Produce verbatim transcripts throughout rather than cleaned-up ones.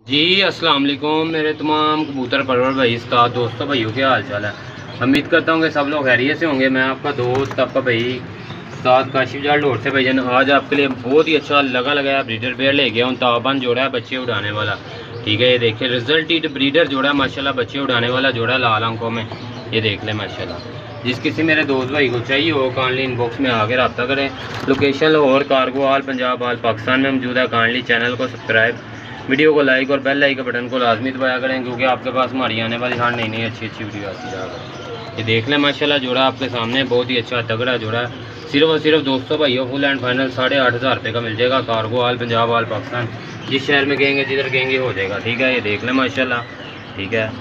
जी अस्सलाम वालेकुम मेरे तमाम कबूतर परवर भाई उस्ताद दोस्तों भाइयों के हाल चाल है। उम्मीद करता हूँ कि सब लोग खैरियत से होंगे। मैं आपका दोस्त आपका भाई उस्ताद काशिफ जाल ढोर से भाईजान आज आपके लिए बहुत ही अच्छा लगा लगाया ब्रीडर पेयर ले गया हूँ। ताबन जोड़ा है बच्चे उड़ाने वाला, ठीक है। ये देखिए रिजल्ट इट ब्रीडर जोड़ा है माशाल्लाह, बच्चे उड़ाने वाला जोड़ा लाल आंखों में। ये देख लें माशाल्लाह। जिस किसी मेरे दोस्त भाई को चाहिए हो काइंडली इनबॉक्स में आके रब्ता करें। Location Lahore cargo hall Punjab हाल पाकिस्तान में मौजूद है। काइंडली चैनल को सब्सक्राइब, वीडियो को लाइक और बेल लाइक के बटन को लाजमी दबाया करें, क्योंकि आपके पास हमारी आने वाली हर नई नई अच्छी अच्छी वीडियो आती जाएगा। ये देख लें माशाल्लाह जोड़ा आपके सामने बहुत ही अच्छा तगड़ा जोड़ा है। सिर्फ और सिर्फ दोस्तों भाइयों फुल एंड फाइनल साढ़े आठ हज़ार रुपये का मिल जाएगा। कार्गो हाल पंजाब हाल पाकिस्तान, जिस शहर में कहेंगे जिधर कहेंगे हो जाएगा, ठीक है। ये देख लें माशाल्लाह, ठीक है।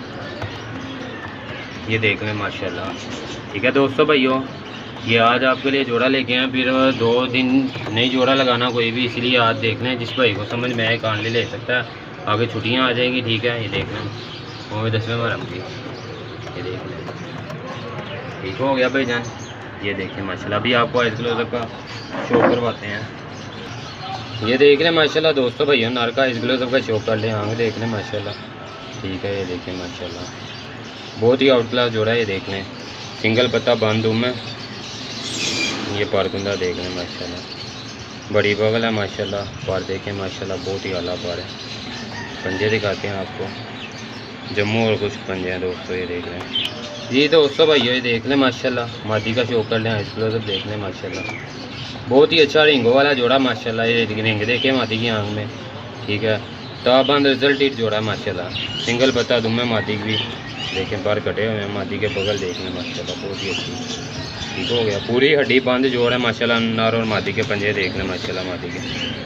ये देख लें माशाल्लाह, ठीक है दोस्तों भाइयों। ये आज आपके लिए जोड़ा लेके आए, फिर दो दिन नहीं जोड़ा लगाना कोई भी, इसलिए आज देख लें जिस भाई को समझ में आए काइंडली ले सकता है। आगे छुट्टियां आ जाएंगी, ठीक है। ये देख लें वो दसवें मारम की, ये देख लें ठीक हो गया भाई जान। ये देखें माशाल्लाह, अभी आपको आइस ग्लोजर का शो करवाते हैं। ये देख लें माशाल्लाह दोस्तों भैया नर का आइस ग्लोजर का शो कर लें। हाँ देख लें माशाल्लाह, ठीक है। ये देखें माशाल्लाह बहुत ही आउट क्लास जोड़ा है। ये देख लें सिंगल पत्ता बंद हूँ मैं। ये पारकुंदा देख लें माशाल्लाह, बड़ी बगल है माशाल्लाह। पार देखें माशाल्लाह बहुत ही आला पार है। पंजे दिखाते हैं आपको, जम्मू और कुछ पंजे हैं दोस्तों। ये देख लें जी दोस्तों भाइयों, ये देख लें माशाल्लाह मादी का शो कर लें। एक्सप्लोसिव देख लें माशाल्लाह, बहुत ही अच्छा रिंगो वाला जोड़ा माशाल्लाह। ये रिंग देखें मादी की आंख में, ठीक है। ताबंद रिजल्ट इट जोड़ा माशाल्लाह, सिंगल पत्ता दुम में मादी भी देखें, पर कटे हुए हैं। मादी के बगल देख लें माशाल्लाह बहुत ही अच्छी, ठीक हो गया। पूरी हड्डी बंद जोड़ है माशाल्लाह। नर और मादी के पंजे देख लें माशाल्लाह, मादी के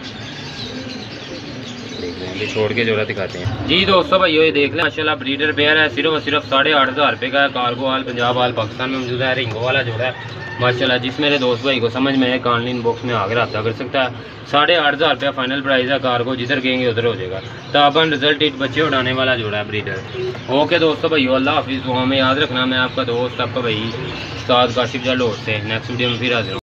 देख लें। अभी छोड़ के जोड़ा दिखाते हैं जी दोस्तों भाइयों। ये देख लें माशाल्लाह ब्रीडर पेयर है, सिर्फ और सिर्फ साढ़े आठ हज़ार रुपये का है। कार्गो हाल पंजाब हाल पाकिस्तान में मौजूद है। रिंगो वाला जोड़ा है माशाल्लाह। जिस मेरे दोस्त भाई को समझ में है काइंडली इनबॉक्स में आकर रब्ता कर सकता है। साढ़े आठ हज़ार रुपया फाइनल प्राइस है। कार्गो जिधर कहेंगे उधर हो जाएगा। ताबन रिजल्ट इट बच्चे उड़ाने वाला जोड़ा है ब्रीडर। ओके दोस्तों भाइयों, अल्लाह हाफिज़। दुआ में याद रखना, मैं आपका दोस्त आपका भाई उस्ताद काशिफ जाल ढोर से नेक्स्ट वीडियो में फिर हाजिर हूँ।